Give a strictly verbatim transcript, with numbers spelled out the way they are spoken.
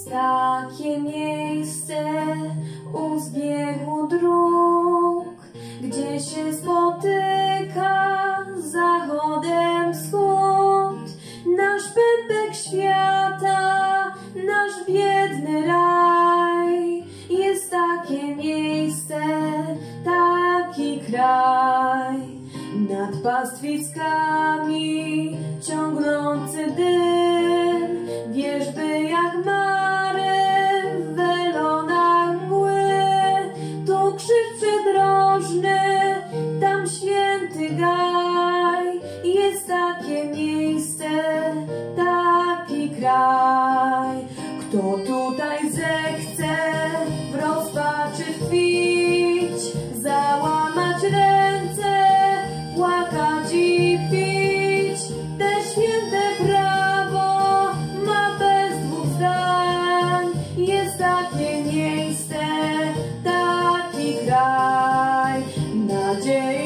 takie miejsce u zbiegu dróg, gdzie się spotyka zachodem wschód. Nasz pępek świata, nasz biedny raj. Jest takie miejsce, taki kraj. Nad pastwiskami ciągnący dym, wierzby jak mary w welonach mgły. Tu krzyż przydrożny, tam święty gaj. Jest takie miejsce, taki kraj. Kto tutaj zechce w rozpaczy tkwić, załamać ręce, płakać i pić, te święte prawo ma bez dwóch zdań. Jest takie miejsce, taki kraj. Nadzieja